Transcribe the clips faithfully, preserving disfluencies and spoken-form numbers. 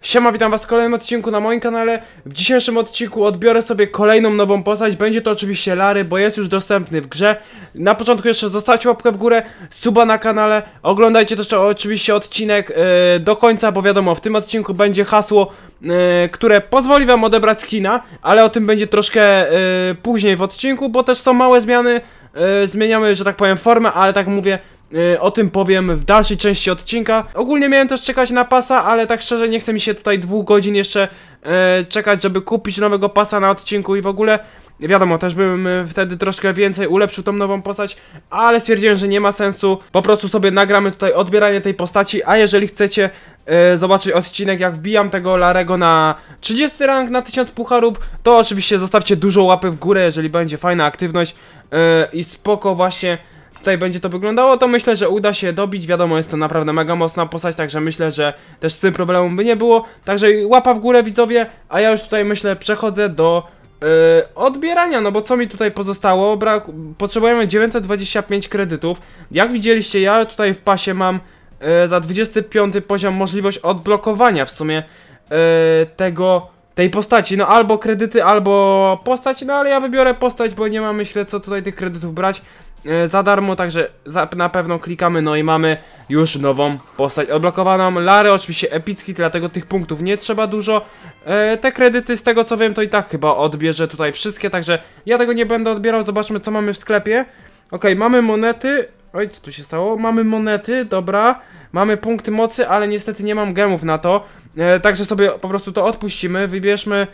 Siema, witam was w kolejnym odcinku na moim kanale. W dzisiejszym odcinku odbiorę sobie kolejną nową postać. Będzie to oczywiście Larry, bo jest już dostępny w grze. Na początku jeszcze zostawcie łapkę w górę, suba na kanale. Oglądajcie też oczywiście odcinek yy, do końca, bo wiadomo, w tym odcinku będzie hasło, yy, które pozwoli wam odebrać skina. Ale o tym będzie troszkę yy, później w odcinku, bo też są małe zmiany. Yy, zmieniamy, że tak powiem, formę, ale tak mówię, Yy, o tym powiem w dalszej części odcinka. Ogólnie miałem też czekać na pasa, ale tak szczerze nie chce mi się tutaj dwóch godzin jeszcze yy, czekać, żeby kupić nowego pasa na odcinku i w ogóle wiadomo, też bym yy, wtedy troszkę więcej ulepszył tą nową postać, ale stwierdziłem, że nie ma sensu. Po prostu sobie nagramy tutaj odbieranie tej postaci, a jeżeli chcecie yy, zobaczyć odcinek, jak wbijam tego Larego na trzydziesty rank, na tysiąc pucharów, to oczywiście zostawcie dużo łapek w górę, jeżeli będzie fajna aktywność yy, i spoko właśnie tutaj będzie to wyglądało, to myślę, że uda się dobić. Wiadomo, jest to naprawdę mega mocna postać, także myślę, że też z tym problemem by nie było. Także łapa w górę, widzowie, a ja już tutaj myślę przechodzę do yy, odbierania, no bo co mi tutaj pozostało? Brak... Potrzebujemy dziewięćset dwadzieścia pięć kredytów. Jak widzieliście, ja tutaj w pasie mam yy, za dwudziesty piąty poziom możliwość odblokowania w sumie yy, tego... tej postaci, no albo kredyty, albo postać, no ale ja wybiorę postać, bo nie mam, myślę, co tutaj tych kredytów brać e, za darmo, także za, na pewno klikamy, no i mamy już nową postać odblokowaną. Larry oczywiście epicki, dlatego tych punktów nie trzeba dużo. E, te kredyty, z tego co wiem, to i tak chyba odbierze tutaj wszystkie, także ja tego nie będę odbierał. Zobaczmy, co mamy w sklepie. Ok, mamy monety. Oj, co tu się stało? Mamy monety, dobra. Mamy punkty mocy, ale niestety nie mam gemów na to. E, także sobie po prostu to odpuścimy. Wybierzmy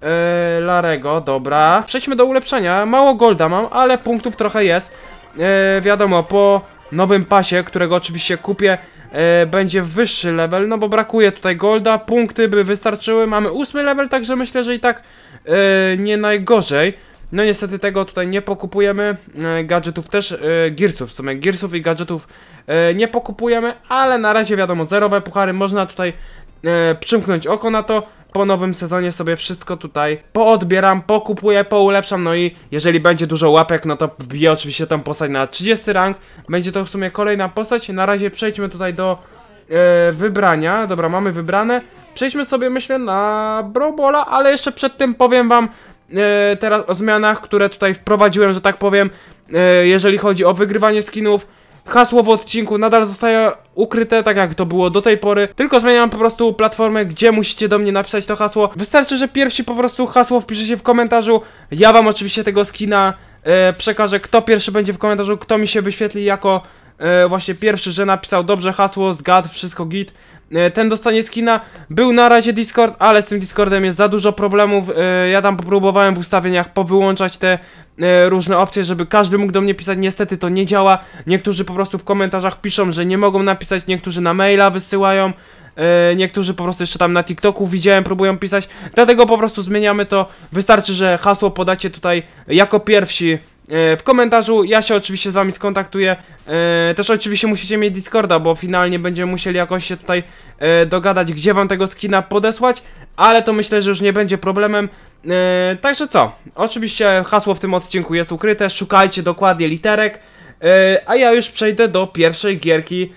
e, Larego, dobra. Przejdźmy do ulepszenia. Mało golda mam, ale punktów trochę jest. E, wiadomo, po nowym pasie, którego oczywiście kupię, e, będzie wyższy level, no bo brakuje tutaj golda. Punkty by wystarczyły. Mamy ósmy level, także myślę, że i tak e, nie najgorzej. No niestety tego tutaj nie pokupujemy, e, gadżetów też, e, gearsów w sumie, gearsów i gadżetów e, nie pokupujemy, ale na razie wiadomo, zerowe puchary, można tutaj e, przymknąć oko na to. Po nowym sezonie sobie wszystko tutaj poodbieram, pokupuję, poulepszam, no i jeżeli będzie dużo łapek, no to wbiję oczywiście tą postać na trzydziesty rank. Będzie to w sumie kolejna postać. Na razie przejdźmy tutaj do e, wybrania. Dobra, mamy wybrane. Przejdźmy sobie, myślę, na Brawlbola, ale jeszcze przed tym powiem wam e, teraz o zmianach, które tutaj wprowadziłem, że tak powiem, e, jeżeli chodzi o wygrywanie skinów. Hasło w odcinku nadal zostaje ukryte, tak jak to było do tej pory. Tylko zmieniam po prostu platformę, gdzie musicie do mnie napisać to hasło. Wystarczy, że pierwsi po prostu hasło wpiszecie w komentarzu. Ja wam oczywiście tego skina e, przekażę, kto pierwszy będzie w komentarzu, kto mi się wyświetli jako e, właśnie pierwszy, że napisał dobrze hasło, zgadł, wszystko git. E, ten dostanie skina. Był na razie Discord, ale z tym Discordem jest za dużo problemów. E, ja tam popróbowałem w ustawieniach powyłączać te e, różne opcje, żeby każdy mógł do mnie pisać. Niestety to nie działa. Niektórzy po prostu w komentarzach piszą, że nie mogą napisać, niektórzy na maila wysyłają, e, niektórzy po prostu jeszcze tam na TikToku widziałem, próbują pisać. Dlatego po prostu zmieniamy to. Wystarczy, że hasło podacie tutaj jako pierwsi w komentarzu, ja się oczywiście z wami skontaktuję. e, Też oczywiście musicie mieć Discorda, bo finalnie będziemy musieli jakoś się tutaj e, dogadać, gdzie wam tego skina podesłać. Ale to myślę, że już nie będzie problemem. e, Także co, oczywiście hasło w tym odcinku jest ukryte. Szukajcie dokładnie literek. e, A ja już przejdę do pierwszej gierki,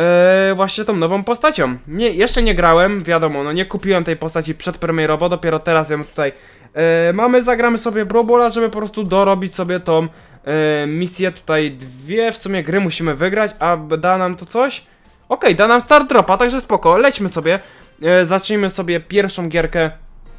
e, właśnie tą nową postacią. nie, Jeszcze nie grałem, wiadomo, no nie kupiłem tej postaci przedpremierowo. Dopiero teraz ją tutaj E, mamy, zagramy sobie Brawlbola, żeby po prostu dorobić sobie tą e, misję. Tutaj dwie w sumie gry musimy wygrać, a da nam to coś? Okej, okay, da nam start dropa, także spoko, lećmy sobie. e, Zacznijmy sobie pierwszą gierkę.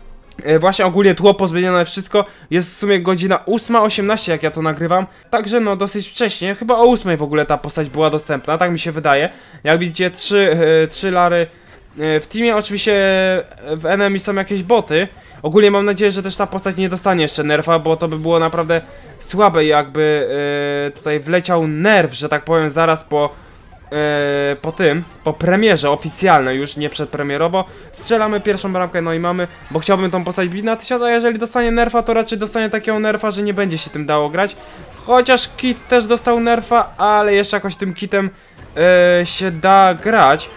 e, Właśnie ogólnie tło pozmienione, wszystko. Jest w sumie godzina ósma osiemnaście, jak ja to nagrywam. Także no dosyć wcześnie, chyba o ósmej w ogóle ta postać była dostępna, tak mi się wydaje. Jak widzicie, trzy, e, trzy Larry e, w teamie. Oczywiście w enemy są jakieś boty. Ogólnie mam nadzieję, że też ta postać nie dostanie jeszcze nerfa, bo to by było naprawdę słabe, jakby yy, tutaj wleciał nerw, że tak powiem, zaraz po, yy, po tym, po premierze oficjalnej, już nie przedpremierowo. Strzelamy pierwszą bramkę, no i mamy, bo chciałbym tą postać bić na tysiąc, a jeżeli dostanie nerfa, to raczej dostanie takiego nerfa, że nie będzie się tym dało grać. Chociaż kit też dostał nerfa, ale jeszcze jakoś tym kitem yy, się da grać.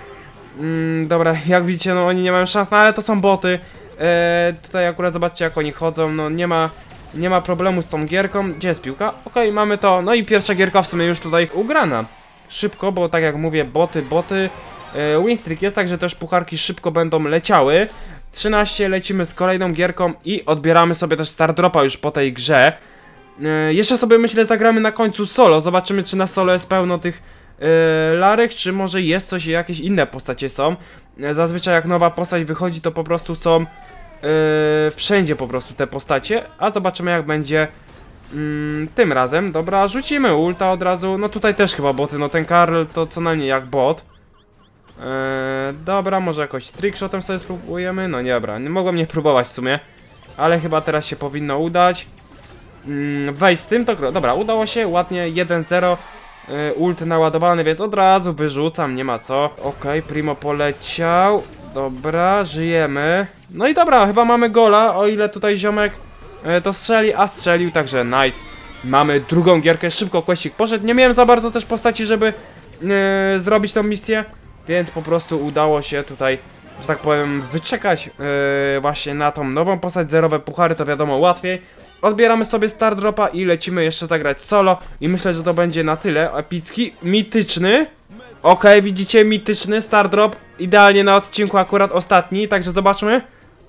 Yy, dobra, jak widzicie, no oni nie mają szans, no ale to są boty. Eee, tutaj akurat zobaczcie, jak oni chodzą, no nie ma nie ma problemu z tą gierką. Gdzie jest piłka? Okej, okay, mamy to, no i pierwsza gierka w sumie już tutaj ugrana. Szybko, bo tak jak mówię, boty, boty e, winstreak jest, także też pucharki szybko będą leciały. trzynaście, lecimy z kolejną gierką i odbieramy sobie też Star Dropa już po tej grze. e, Jeszcze sobie myślę zagramy na końcu solo, zobaczymy czy na solo jest pełno tych e, larek, czy może jest coś, jakieś inne postacie są. e, Zazwyczaj jak nowa postać wychodzi to po prostu są Yy, wszędzie po prostu te postacie, a zobaczymy jak będzie yy, tym razem. Dobra, rzucimy ulta od razu, no tutaj też chyba boty, no ten Karl to co najmniej jak bot. yy, Dobra, może jakoś trickshotem sobie spróbujemy, no nie, dobra, nie mogłem nie próbować w sumie, ale chyba teraz się powinno udać. yy, Wejść z tym, to dobra, udało się, ładnie, jeden zero. Yy, ult naładowany, więc od razu wyrzucam, nie ma co. Okej, okay, Primo poleciał. Dobra, żyjemy. No i dobra, chyba mamy gola, o ile tutaj ziomek e, to strzeli, a strzelił, także nice. Mamy drugą gierkę, szybko questik poszedł. Nie miałem za bardzo też postaci, żeby e, zrobić tą misję, więc po prostu udało się tutaj, że tak powiem, wyczekać e, właśnie na tą nową postać. Zerowe puchary to wiadomo łatwiej. Odbieramy sobie Star Dropa i lecimy jeszcze zagrać solo. I myślę, że to będzie na tyle epicki, mityczny. Okej, okay, widzicie, mityczny Star Drop. Idealnie na odcinku akurat ostatni, także zobaczmy.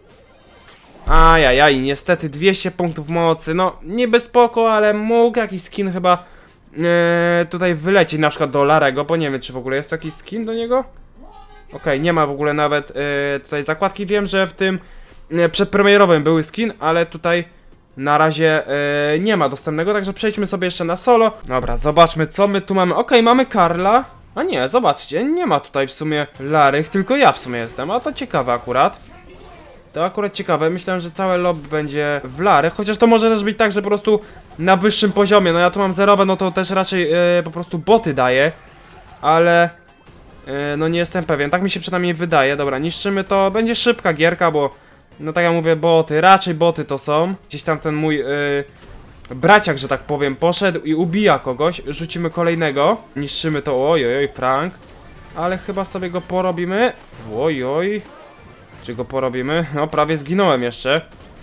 Ajajaj, niestety dwieście punktów mocy. No, niby spoko, ale mógł jakiś skin chyba e, tutaj wylecieć, na przykład do Larego, bo nie wiem, czy w ogóle jest to jakiś skin do niego. Okej, okay, nie ma w ogóle nawet e, tutaj zakładki. Wiem, że w tym e, przedpremierowym były skin, ale tutaj na razie e, nie ma dostępnego, także przejdźmy sobie jeszcze na solo. Dobra, zobaczmy co my tu mamy. Okej, okay, mamy Karla. A nie, zobaczcie, nie ma tutaj w sumie Larych, tylko ja w sumie jestem, a to ciekawe akurat. To akurat ciekawe, myślałem, że całe lobby będzie w Larych, chociaż to może też być tak, że po prostu na wyższym poziomie, no ja tu mam zerowe, no to też raczej e, po prostu boty daje. Ale e, no nie jestem pewien, tak mi się przynajmniej wydaje. Dobra, niszczymy to, będzie szybka gierka, bo no tak jak mówię, boty, raczej boty to są. Gdzieś tam ten mój... E, braciak, że tak powiem, poszedł i ubija kogoś. Rzucimy kolejnego. Niszczymy to. Ojoj, Frank. Ale chyba sobie go porobimy. Ojoj. Czy go porobimy? No, prawie zginąłem jeszcze.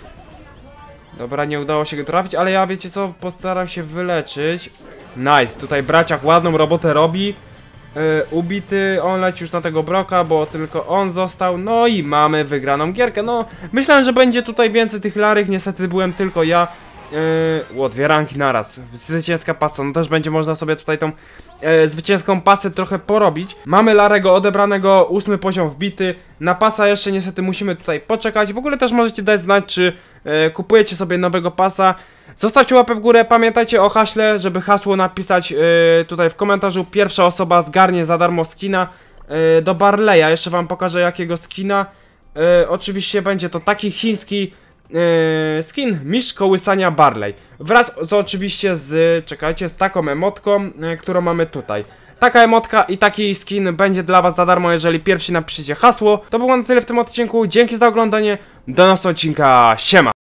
Dobra, nie udało się go trafić, ale ja, wiecie co, postaram się wyleczyć. Nice, tutaj braciak ładną robotę robi. Yy, ubity, on leci już na tego Broka, bo tylko on został. No i mamy wygraną gierkę. No, myślałem, że będzie tutaj więcej tych larych, niestety byłem tylko ja. Yy, o, dwie ranki naraz. Zwycięska pasa, no też będzie można sobie tutaj tą yy, zwycięską pasę trochę porobić. Mamy Larego odebranego, ósmy poziom wbity. Na pasa jeszcze niestety musimy tutaj poczekać. W ogóle też możecie dać znać, czy yy, kupujecie sobie nowego pasa. Zostawcie łapę w górę, pamiętajcie o haśle, żeby hasło napisać yy, tutaj w komentarzu. Pierwsza osoba zgarnie za darmo skina yy, do Barleya. Jeszcze wam pokażę jakiego skina. Yy, oczywiście będzie to taki chiński Yy, skin mistrz kołysania Barley. Wraz z oczywiście z, czekajcie, z taką emotką, yy, którą mamy tutaj. Taka emotka i taki skin będzie dla was za darmo, jeżeli pierwsi napiszecie hasło. To było na tyle w tym odcinku, dzięki za oglądanie, do następnego odcinka, siema!